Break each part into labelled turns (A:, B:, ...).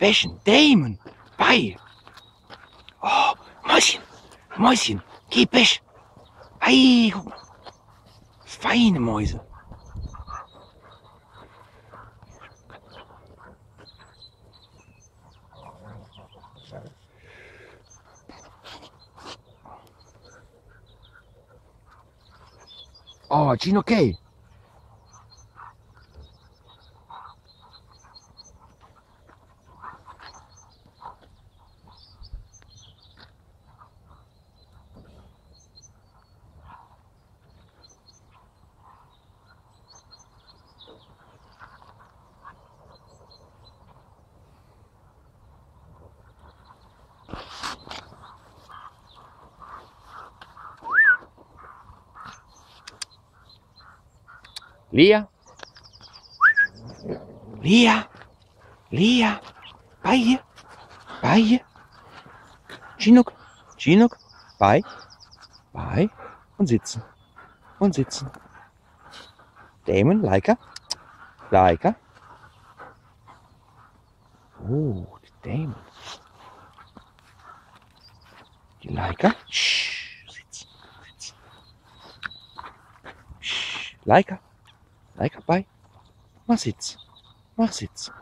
A: Bäschen, Damon, bei. Oh, Mäuschen, Mäuschen, geh Bäsch. Ei, feine Mäuse. Oh, Gino, okay. Lea? Lea? Lea? Bei hier? Bei hier? Chinook? Chinook? Bei? Bei? Und sitzen. Und sitzen. Damon, Laika? Laika? Oh, die Damon. Die Laika? Sitzen. Sitzen. Laika? Laika bei? Mach Sitz. Mach Sitz.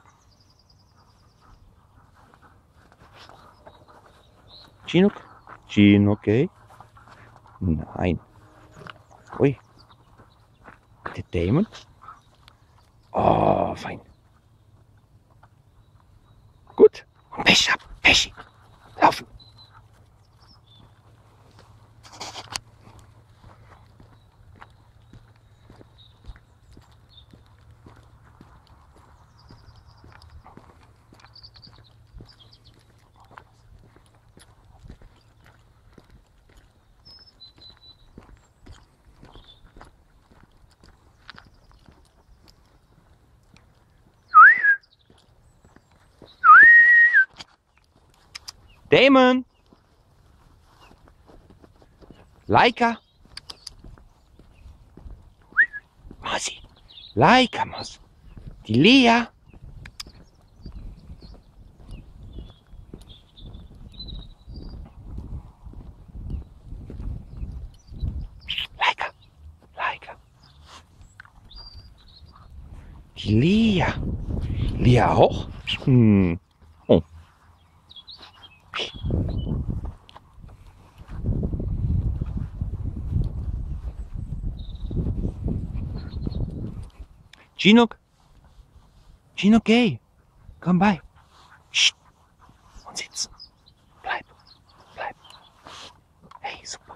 A: Chinook? Chinook, okay? Nein. Ui. Der Damon? Oh, fein. Gut. Und Pech ab. Peschi. Laufen. Damon! Laika! Mausi! Laika, Maus! Die Lea! Laika! Laika! Die Lea! Lea auch? Oh. Chinook? Chinook, geh. Komm bei. Psst. Und sitzen. Bleib. Bleib. Hey, super.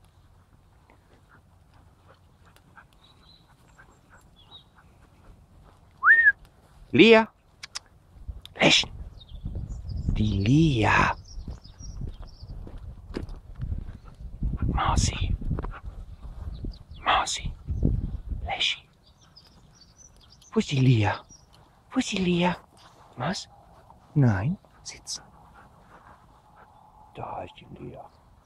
A: Lea. Lächeln. Die Lea. Mausi. Mausi. Lächeln. Wo ist die Lea? Wo ist die Lea? Was? Nein, sitzen. Da ist die Lea.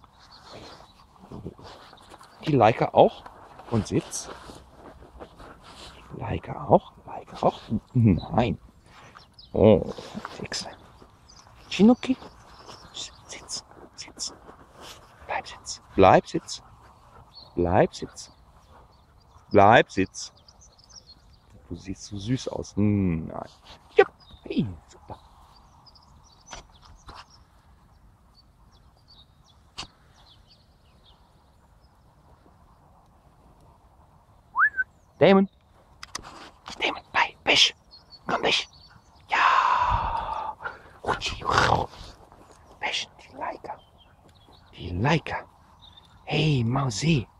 A: Die Laika auch. Und sitzt. Die Laika auch. Laika auch. Nein. Oh, Hexe. Chinoki. Sitz. Sitz. Bleib sitzen. Bleib sitzen. Bleib sitzen. Bleib sitzen. Du siehst so süß aus. Nein. Ja, hey, super. Damon. Damon, bei, Bisch. Komm, Bisch. Ja. Bisch, die Laika. Die Laika. Hey, Mausi.